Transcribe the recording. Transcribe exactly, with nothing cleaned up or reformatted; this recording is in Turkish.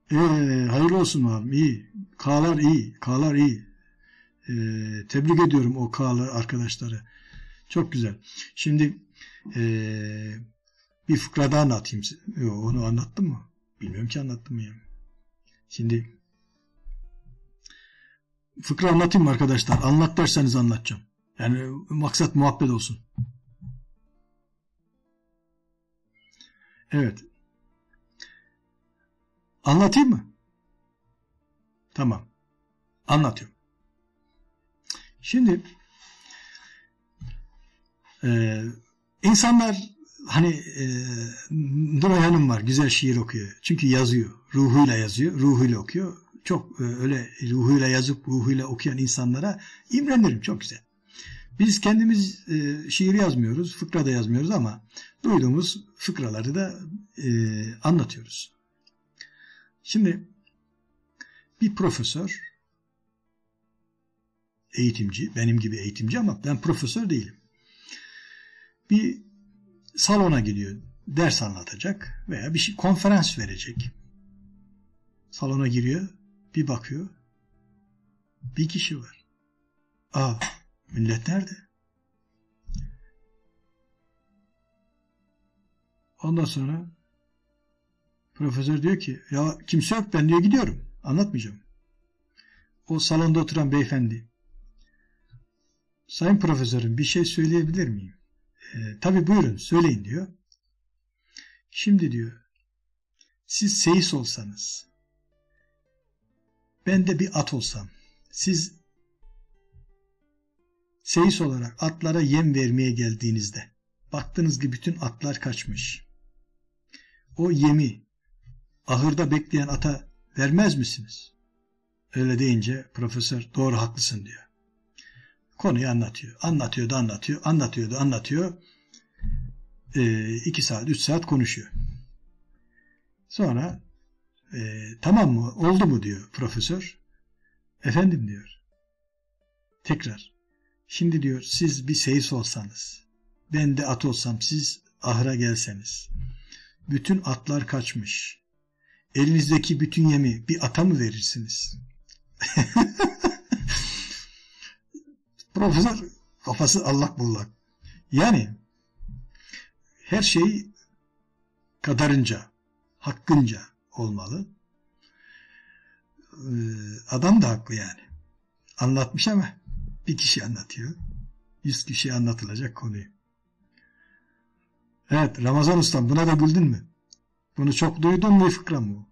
Ee, hayırlı olsun abi. İyi. K'lar iyi. K'lar iyi. Ee, tebrik ediyorum o K'lar arkadaşları. Çok güzel. Şimdi ee, bir fıkra daha anlatayım size. Yo, onu anlattım mı? Bilmiyorum ki anlattım mı yani. Şimdi fıkra anlatayım mı arkadaşlar? Anlat derseniz anlatacağım. Yani maksat muhabbet olsun. Evet. Anlatayım mı? Tamam. Anlatıyorum. Şimdi e, insanlar hani e, Nuray Hanım var. Güzel şiir okuyor. Çünkü yazıyor. Ruhuyla yazıyor. Ruhuyla okuyor. Çok e, öyle ruhuyla yazıp ruhuyla okuyan insanlara imrenirim. Çok güzel. Biz kendimiz e, şiir yazmıyoruz. Fıkra da yazmıyoruz ama duyduğumuz fıkraları da e, anlatıyoruz. Şimdi bir profesör, eğitimci, benim gibi eğitimci ama ben profesör değilim. Bir salona gidiyor, ders anlatacak veya bir şey, konferans verecek. Salona giriyor, bir bakıyor, bir kişi var. Aa, millet nerede? Ondan sonra profesör diyor ki, ya kimse yok, ben diyor gidiyorum, anlatmayacağım. O salonda oturan beyefendi, sayın profesörüm bir şey söyleyebilir miyim? E, tabii buyurun söyleyin diyor. Şimdi diyor, siz seyis olsanız, ben de bir at olsam, siz seyis olarak atlara yem vermeye geldiğinizde, baktınız ki bütün atlar kaçmış. O yemi ahırda bekleyen ata vermez misiniz? Öyle deyince profesör doğru haklısın diyor. Konuyu anlatıyor. Anlatıyor da anlatıyor. Anlatıyor da anlatıyor. E, iki saat, üç saat konuşuyor. Sonra e, tamam mı? Oldu mu diyor profesör. Efendim diyor. Tekrar. Şimdi diyor siz bir seyis olsanız, ben de at olsam, siz ahıra gelseniz, bütün atlar kaçmış. Elinizdeki bütün yemi bir ata mı verirsiniz? Profesör kafası allak bullak. Yani her şey kadarınca, hakkınca olmalı. Ee, adam da haklı yani. Anlatmış ama bir kişi anlatıyor. Yüz kişi anlatılacak konuyu. Evet, Ramazan Ustam, buna da güldün mü? Bunu çok duydun mu, fıkra mı?